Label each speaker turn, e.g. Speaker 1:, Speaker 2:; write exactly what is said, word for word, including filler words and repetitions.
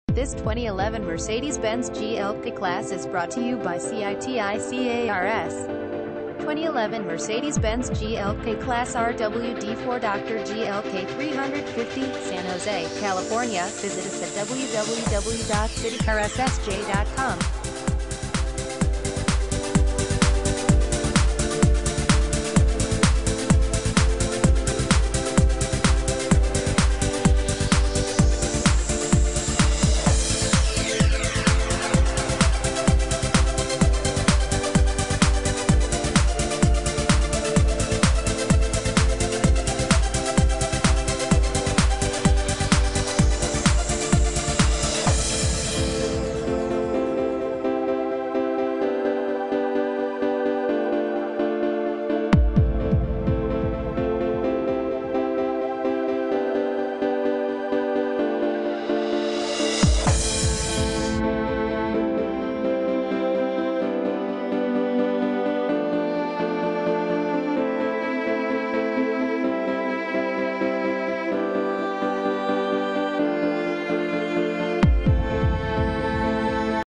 Speaker 1: This twenty eleven Mercedes-Benz G L K Class is brought to you by CITICARS. twenty eleven Mercedes-Benz G L K Class R W D four Doctor G L K three fifty, San Jose, California. Visit us at w w w dot city cars s j dot com.